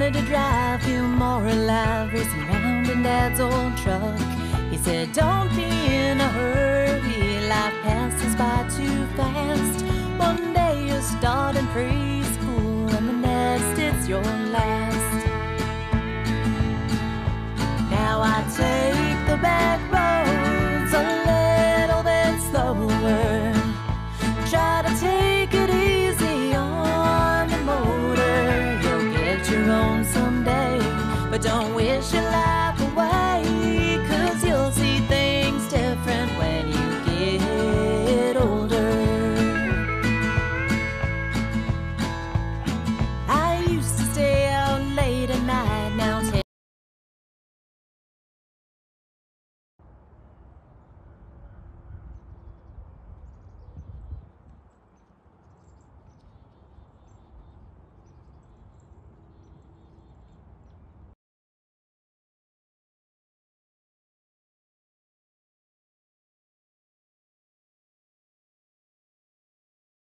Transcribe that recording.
wanted to drive, feel more alive, racing round in Dad's old truck. He said, don't be in a hurry, life passes by too fast. One day you're starting preschool, and the next it's your last. Now I take the back roads a little bit slower, try to take it easy on the motor. You'll get your own someday, but don't wish your life